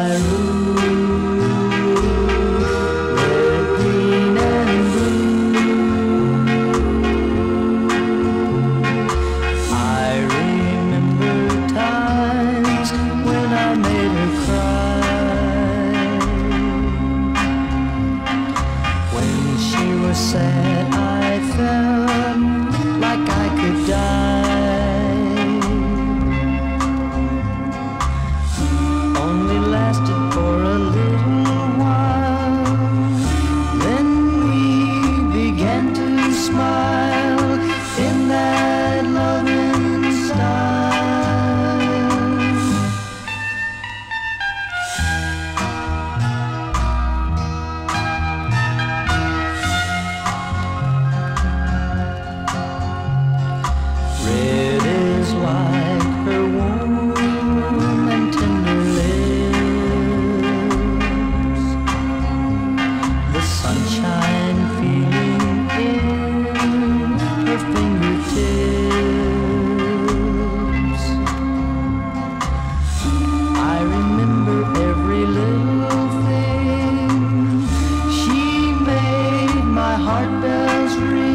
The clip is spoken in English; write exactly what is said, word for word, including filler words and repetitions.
my room, red, green, and blue. I remember times when I made her cry, when she was sad I felt like I could die. Only lasted for a little while, then we began to smile in that loving style. Red is like her warm and tender lips, the sunshine feeling in her fingertips. I remember every little thing. She made my heart bells ring.